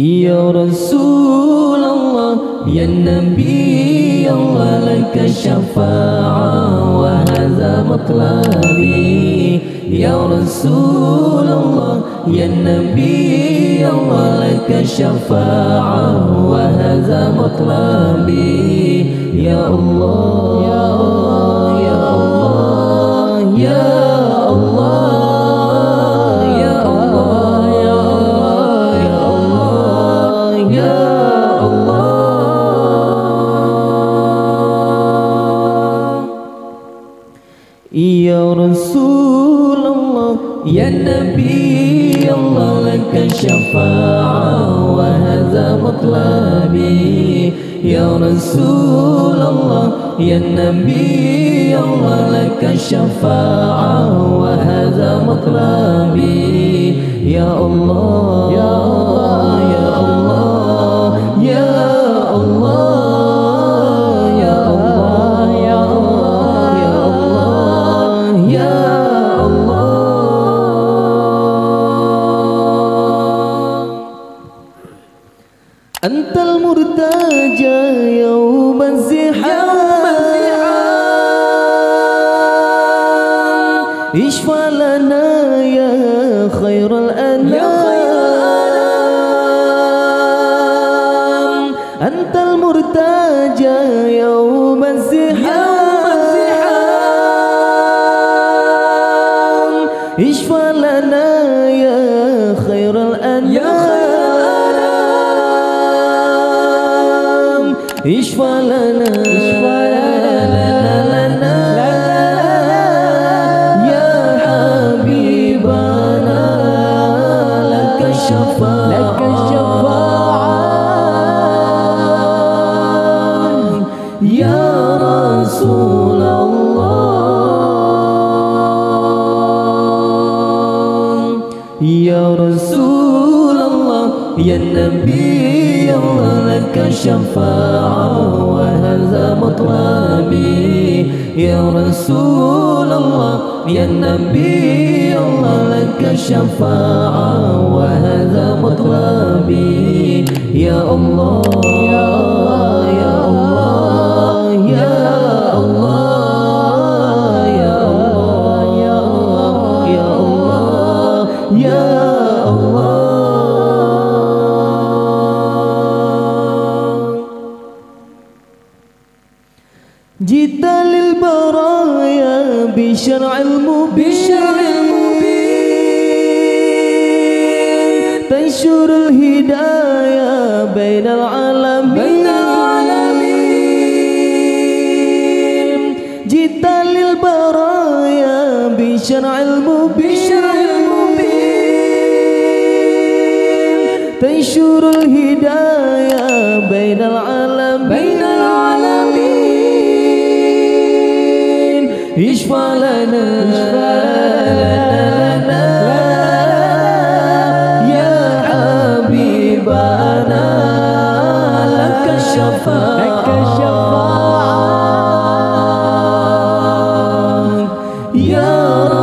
Ya Rasulullah, Ya Nabi Allah, laka syafa'ah wa hadha matlabi. Ya Rasulullah, Ya Nabi Allah, laka syafa'ah wa hadha matlabi. Ya Allah, Ya Allah, Ya Allah, Ya Allah. Ya Rasulullah, Ya Nabi Allah, laka syafa'ah wa hadha matlabi. Ya Rasulullah, Ya Nabi Allah, laka syafa'ah wa hadha matlabi. Ya Allah, Ya Allah, Ya Allah, Ya Allah. Antal murtaja yawm az-ziham, ishfa lana ya khairal anam. Antal murtaja yawm az-ziham, ishfa lana ya khairal anam. Ishfa lana, ya habibana, laka syafa'ah, ya Rasulullah. Ya Rasulullah, Ya Nabi Allah, laka syafa'ah wa hadha matlabi. Ya Rasulullah, Ya Nabi Allah, laka syafa'ah wa hadha matlabi. Ya Allah, Ya Allah, Ya Allah, Ya Allah, Ya Allah, Ya Allah, Ya Allah, Ya Allah. Jita lil baraya bi syar'il mubin, tansyurul hidayah bainal alamin. Jita lil baraya bi syar'il mubin, tansyurul hidayah bainal alamin. Ishfa lana, ya habibana, laka syafa'ah, ya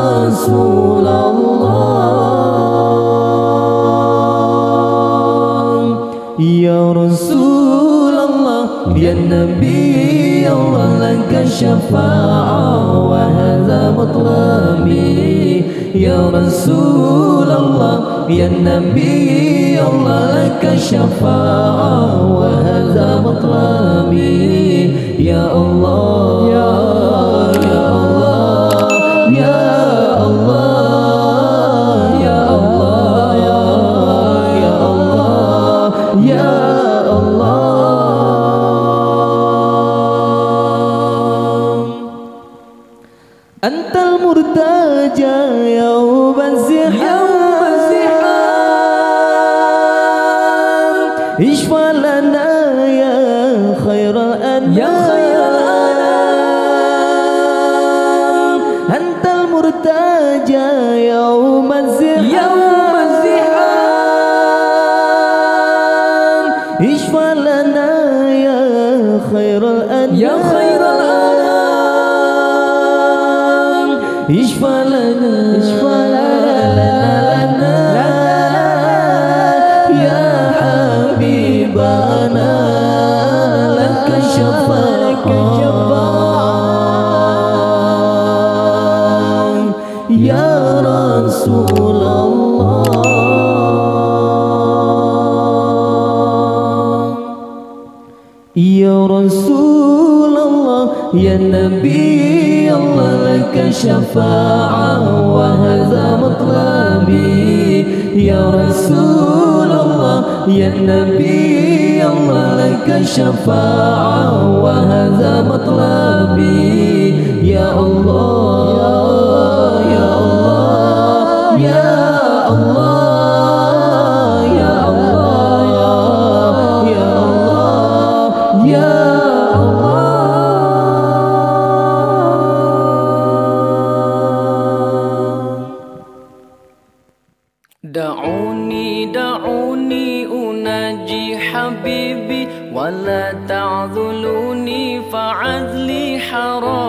Rasulullah. Ya Rasulullah, Ya Nabi Allah, laka syafa'ah wa hadha matlabi. Ya Rasulullah, Ya Nabi Allah, laka syafa'ah wa hadha matlabi. Ya Allah, Ya Allah, Ya Allah, Ya Allah, Ya Allah, Ya Allah, Ya Allah. Antal murtaja yawm az-ziham, ishfa lana ya khairal anam. Antal murtaja yawm az-ziham, ishfa lana ya khairal anam. Ishfa lana, ya يا نبي الله لك الشفاعة وهذا مطلبي يا رسول الله يا نبي الله لك الشفاعة وهذا مطلبي يا الله يا الله يا الله يا الله يا الله يا دعوني أناجي حبيبي ولا تعذلوني فعذلي حرام